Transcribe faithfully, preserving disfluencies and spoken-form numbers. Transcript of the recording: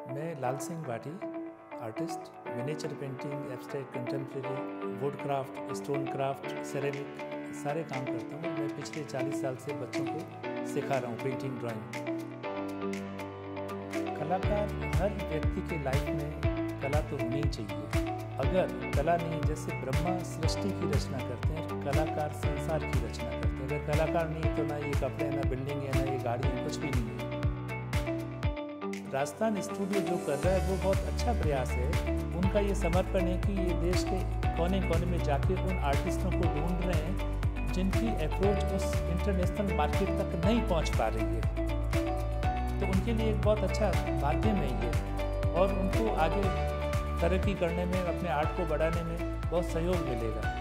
मैं Lal Singh Bhati, artist, miniature painting, abstract, contemporary, wood craft, stone craft, ceramic सारे काम करता हूँ। मैं पिछले चालीस साल से बच्चों को सिखा रहा हूँ पेंटिंग, ड्राइंग। कलाकार हर व्यक्ति के लाइफ में कला तो होनी चाहिए। अगर कला नहीं, जैसे ब्रह्मा सृष्टि की रचना करते हैं, कलाकार संसार की रचना करते हैं। अगर कलाकार नहीं तो ना ये कपड़े, ना बिल्डिंग है, ना ये गाड़ी है, कुछ भी नहीं है। राजस्थान स्टूडियो जो कर रहा है वो बहुत अच्छा प्रयास है। उनका ये समर्पण है कि ये देश के कोने कोने में जाके उन आर्टिस्टों को ढूंढ रहे हैं जिनकी अप्रोच उस इंटरनेशनल मार्केट तक नहीं पहुंच पा रही है। तो उनके लिए एक बहुत अच्छा माध्यम है ये, और उनको आगे तरक्की करने में, अपने आर्ट को बढ़ाने में बहुत सहयोग मिलेगा।